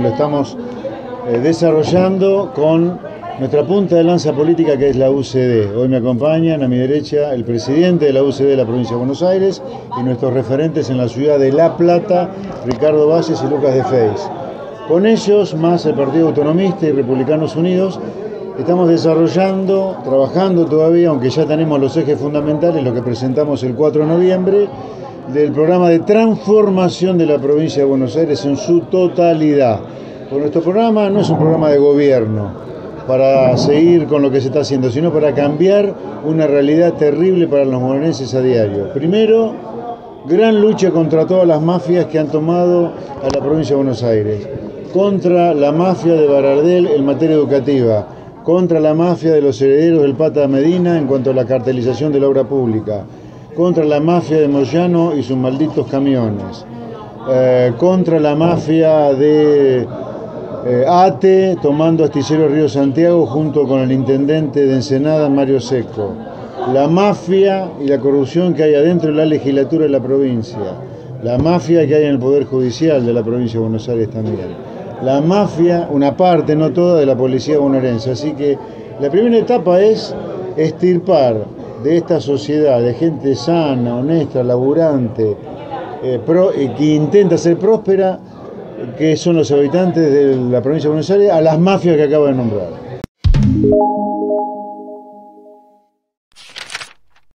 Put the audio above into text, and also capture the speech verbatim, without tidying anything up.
lo estamos eh, desarrollando con nuestra punta de lanza política, que es la U C D. Hoy me acompañan a mi derecha el presidente de la U C D de la provincia de Buenos Aires y nuestros referentes en la ciudad de La Plata, Ricardo Valles y Lucas de Feis. Con ellos, más el Partido Autonomista y Republicanos Unidos, estamos desarrollando, trabajando todavía, aunque ya tenemos los ejes fundamentales, lo que presentamos el cuatro de noviembre, del programa de transformación de la provincia de Buenos Aires en su totalidad. Porque nuestro programa no es un programa de gobierno para seguir con lo que se está haciendo, sino para cambiar una realidad terrible para los bonaerenses a diario. Primero, gran lucha contra todas las mafias que han tomado a la provincia de Buenos Aires, contra la mafia de Baradel en materia educativa, contra la mafia de los herederos del Pata Medina en cuanto a la cartelización de la obra pública, contra la mafia de Moyano y sus malditos camiones, eh, contra la mafia de eh, ATE tomando Astillero Río Santiago junto con el intendente de Ensenada, Mario Secco, la mafia y la corrupción que hay adentro de la legislatura de la provincia, la mafia que hay en el Poder Judicial de la provincia de Buenos Aires también, la mafia, una parte, no toda, de la policía bonaerense. Así que la primera etapa es extirpar de esta sociedad de gente sana, honesta, laburante, eh, pro, eh, que intenta ser próspera, que son los habitantes de la provincia de Buenos Aires, a las mafias que acabo de nombrar.